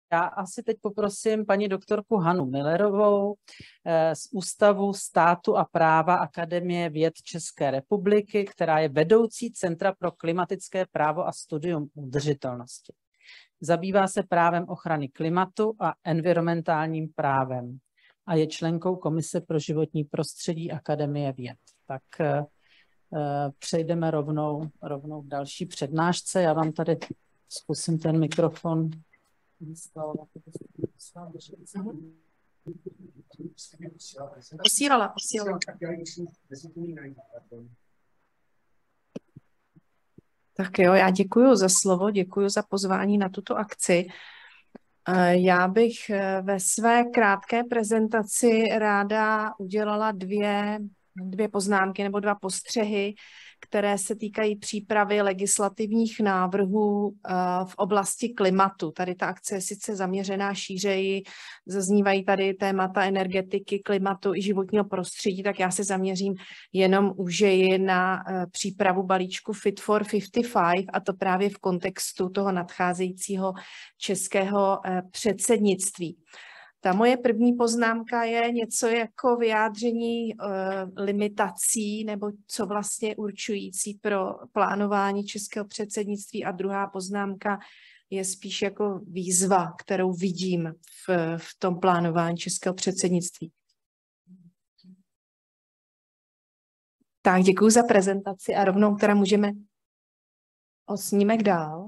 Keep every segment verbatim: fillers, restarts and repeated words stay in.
Já asi teď poprosím paní doktorku Hanu Millerovou z Ústavu státu a práva Akademie věd České republiky, která je vedoucí Centra pro klimatické právo a studium udržitelnosti. Zabývá se právem ochrany klimatu a environmentálním právem a je členkou Komise pro životní prostředí Akademie věd. Tak uh, přejdeme rovnou, rovnou k další přednášce. Já vám tady zkusím ten mikrofon. Posílala, posílala. Tak jo, já děkuji za slovo, děkuji za pozvání na tuto akci. Já bych ve své krátké prezentaci ráda udělala dvě, dvě poznámky nebo dva postřehy, které se týkají přípravy legislativních návrhů v oblasti klimatu. Tady ta akce je sice zaměřená šířeji, zaznívají tady témata energetiky, klimatu i životního prostředí, tak já se zaměřím jenom užeji na přípravu balíčku Fit for padesát pět a to právě v kontextu toho nadcházejícího českého předsednictví. Ta moje první poznámka je něco jako vyjádření uh, limitací nebo co vlastně určující pro plánování českého předsednictví a druhá poznámka je spíš jako výzva, kterou vidím v, v tom plánování českého předsednictví. Tak, děkuji za prezentaci a rovnou teda můžeme o snímek dál.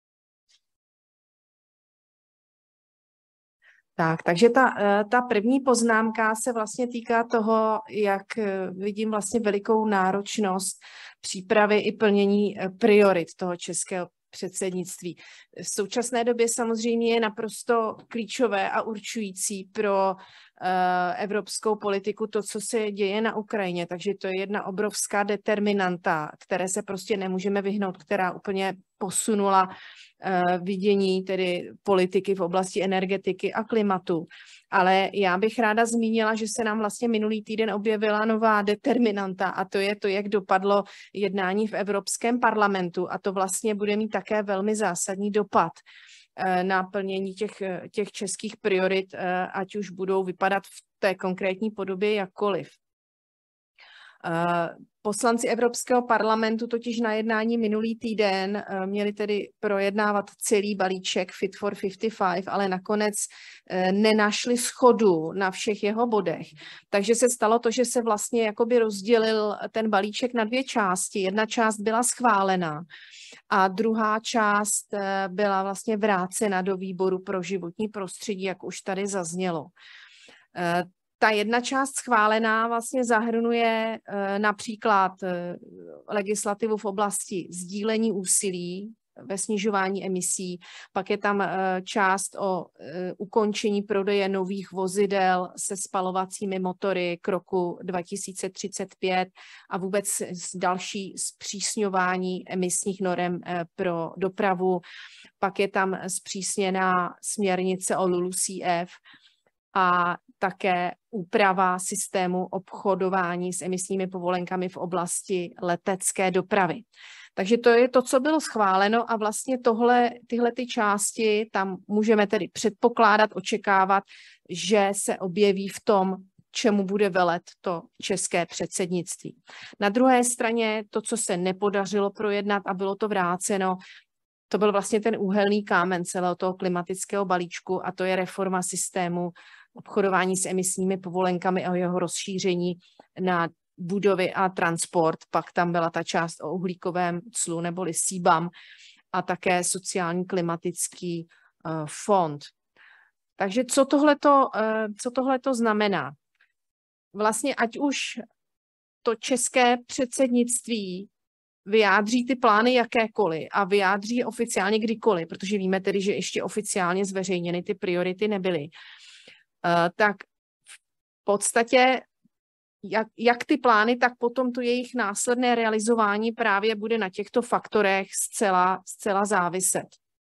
Tak, takže ta, ta první poznámka se vlastně týká toho, jak vidím vlastně velikou náročnost přípravy i plnění priorit toho českého předsednictví. V současné době samozřejmě je naprosto klíčové a určující pro evropskou politiku to, co se děje na Ukrajině. Takže to je jedna obrovská determinanta, které se prostě nemůžeme vyhnout, která úplně posunula vidění tedy politiky v oblasti energetiky a klimatu. Ale já bych ráda zmínila, že se nám vlastně minulý týden objevila nová determinanta a to je to, jak dopadlo jednání v Evropském parlamentu a to vlastně bude mít také velmi zásadní dopad na plnění těch, těch českých priorit, ať už budou vypadat v té konkrétní podobě jakkoliv. Poslanci Evropského parlamentu totiž na jednání minulý týden měli tedy projednávat celý balíček Fit for padesát pět, ale nakonec nenašli shodu na všech jeho bodech. Takže se stalo to, že se vlastně jakoby rozdělil ten balíček na dvě části. Jedna část byla schválena a druhá část byla vlastně vrácena do výboru pro životní prostředí, jak už tady zaznělo. Ta jedna část schválená vlastně zahrnuje například legislativu v oblasti sdílení úsilí ve snižování emisí, pak je tam část o ukončení prodeje nových vozidel se spalovacími motory k roku dva tisíce třicet pět a vůbec další zpřísňování emisních norem pro dopravu. Pak je tam zpřísněná směrnice o L U L U C F a také úprava systému obchodování s emisními povolenkami v oblasti letecké dopravy. Takže to je to, co bylo schváleno a vlastně tohle, tyhle ty části tam můžeme tedy předpokládat, očekávat, že se objeví v tom, čemu bude velet to české předsednictví. Na druhé straně to, co se nepodařilo projednat a bylo to vráceno, to byl vlastně ten úhelný kámen celého toho klimatického balíčku a to je reforma systému obchodování s emisními povolenkami a jeho rozšíření na budovy a transport. Pak tam byla ta část o uhlíkovém clu neboli C B A M a také sociální klimatický uh, fond. Takže co tohleto, uh, co tohleto znamená? Vlastně ať už to české předsednictví vyjádří ty plány jakékoliv a vyjádří je oficiálně kdykoliv, protože víme tedy, že ještě oficiálně zveřejněny ty priority nebyly, uh, tak v podstatě jak, jak ty plány, tak potom to jejich následné realizování právě bude na těchto faktorech zcela, zcela záviset.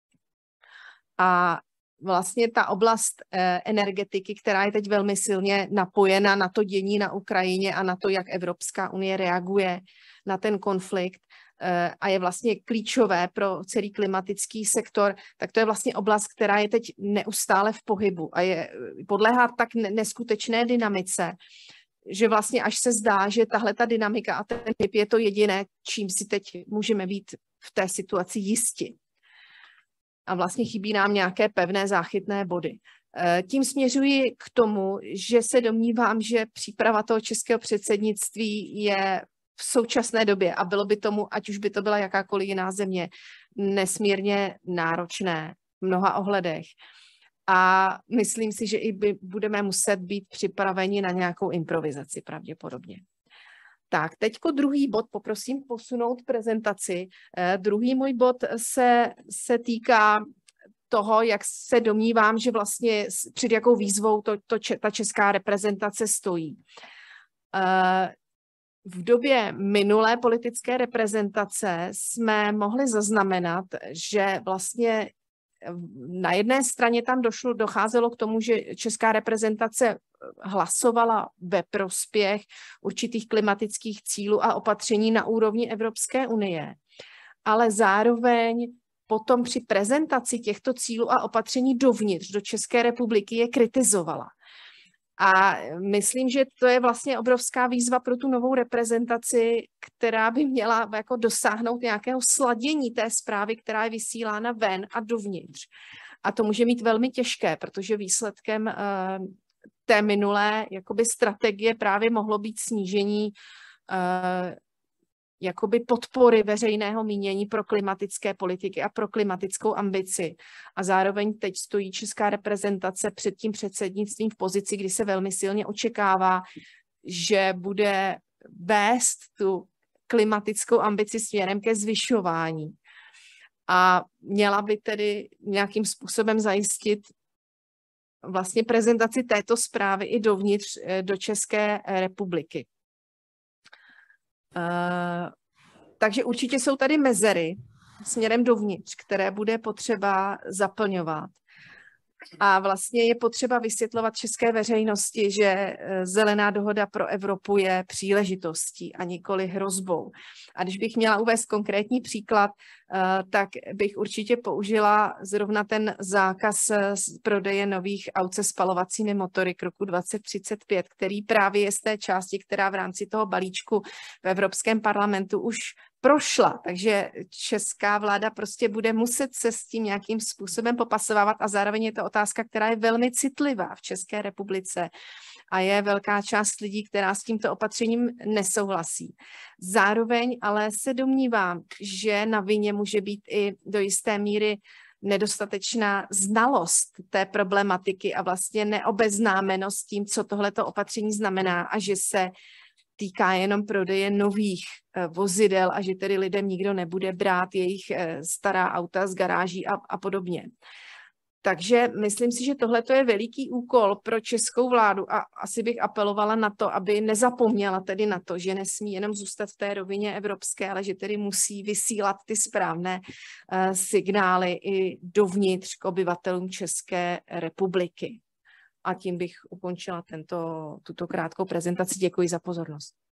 A vlastně ta oblast eh, energetiky, která je teď velmi silně napojena na to dění na Ukrajině a na to, jak Evropská unie reaguje na ten konflikt, a je vlastně klíčové pro celý klimatický sektor, tak to je vlastně oblast, která je teď neustále v pohybu a je, podléhá tak neskutečné dynamice, že vlastně až se zdá, že tahle ta dynamika a ten hyb je to jediné, čím si teď můžeme být v té situaci jisti. A vlastně chybí nám nějaké pevné záchytné body. Tím směřuji k tomu, že se domnívám, že příprava toho českého předsednictví je v současné době, a bylo by tomu, ať už by to byla jakákoliv jiná země, nesmírně náročné v mnoha ohledech. A myslím si, že i by budeme muset být připraveni na nějakou improvizaci pravděpodobně. Tak, teďko druhý bod, poprosím posunout prezentaci. Eh, druhý můj bod se, se týká toho, jak se domnívám, že vlastně před jakou výzvou to, to, ta česká reprezentace stojí. Eh, v době minulé politické reprezentace jsme mohli zaznamenat, že vlastně na jedné straně tam došlo, docházelo k tomu, že česká reprezentace hlasovala ve prospěch určitých klimatických cílů a opatření na úrovni Evropské unie, ale zároveň potom při prezentaci těchto cílů a opatření dovnitř do České republiky je kritizovala. A myslím, že to je vlastně obrovská výzva pro tu novou reprezentaci, která by měla jako dosáhnout nějakého sladění té zprávy, která je vysílána ven a dovnitř. A to může mít velmi těžké, protože výsledkem uh, té minulé jakoby strategie právě mohlo být snížení uh, jakoby podpory veřejného mínění pro klimatické politiky a pro klimatickou ambici. A zároveň teď stojí česká reprezentace před tím předsednictvím v pozici, kdy se velmi silně očekává, že bude vést tu klimatickou ambici směrem ke zvyšování. A měla by tedy nějakým způsobem zajistit vlastně prezentaci této zprávy i dovnitř do České republiky. Uh, takže určitě jsou tady mezery směrem dovnitř, které bude potřeba zaplňovat. A vlastně je potřeba vysvětlovat české veřejnosti, že zelená dohoda pro Evropu je příležitostí a nikoli hrozbou. A když bych měla uvést konkrétní příklad, tak bych určitě použila zrovna ten zákaz prodeje nových aut se spalovacími motory k roku dvacet třicet pět, který právě je z té části, která v rámci toho balíčku v Evropském parlamentu už prošla, takže česká vláda prostě bude muset se s tím nějakým způsobem popasovávat a zároveň je to otázka, která je velmi citlivá v České republice a je velká část lidí, která s tímto opatřením nesouhlasí. Zároveň ale se domnívám, že na vině může být i do jisté míry nedostatečná znalost té problematiky a vlastně neobeznámenost s tím, co tohleto opatření znamená a že se týká jenom prodeje nových vozidel a že tedy lidem nikdo nebude brát jejich stará auta z garáží a, a podobně. Takže myslím si, že tohle je veliký úkol pro českou vládu a asi bych apelovala na to, aby nezapomněla tedy na to, že nesmí jenom zůstat v té rovině evropské, ale že tedy musí vysílat ty správné uh, signály i dovnitř k obyvatelům České republiky. A tím bych ukončila tento, tuto krátkou prezentaci. Děkuji za pozornost.